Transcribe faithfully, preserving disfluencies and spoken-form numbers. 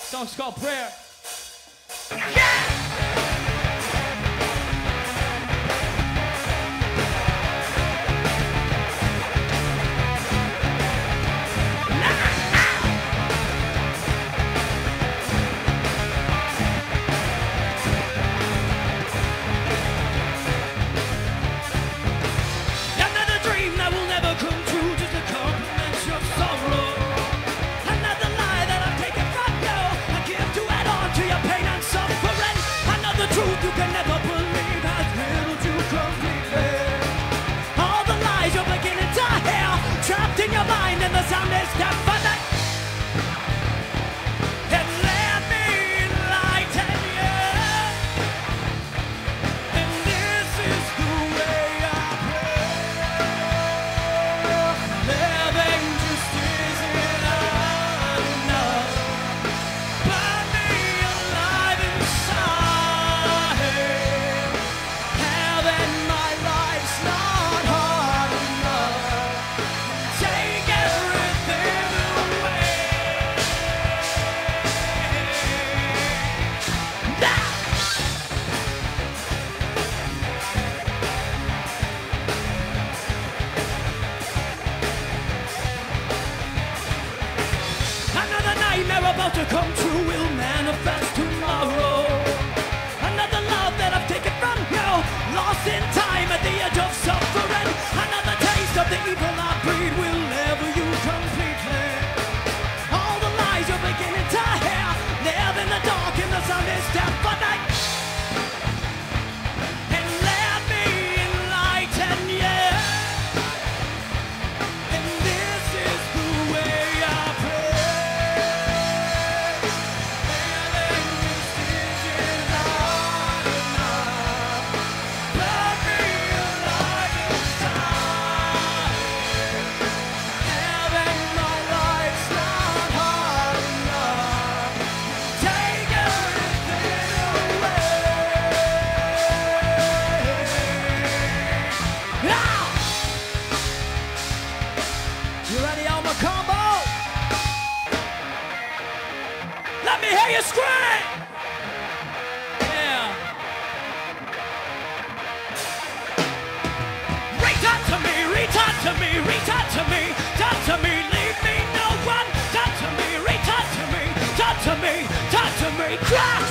Song's called Prayer. You can never believe has riddled you completely. All the lies you're beginning to hear, trapped in your mind, and the sound is deafening. And let me enlighten you. And this is the way I pray. Living just isn't enough. Burn me alive inside. About to come true will manifest tomorrow. Another love that I've taken from you, lost in time at the edge of suffering. Another taste of the evil I breed will level you completely. All the lies you're beginning to hear, live in the dark and the sun is deafening. And let me enlighten you. And this is the way I pray. You ready, on Mocambo? Let me hear you scream! Yeah. Reach out to me, reach out to me, reach out to me, talk to me, leave me no one. Talk to me, reach out to me, talk to me, talk to me, cry!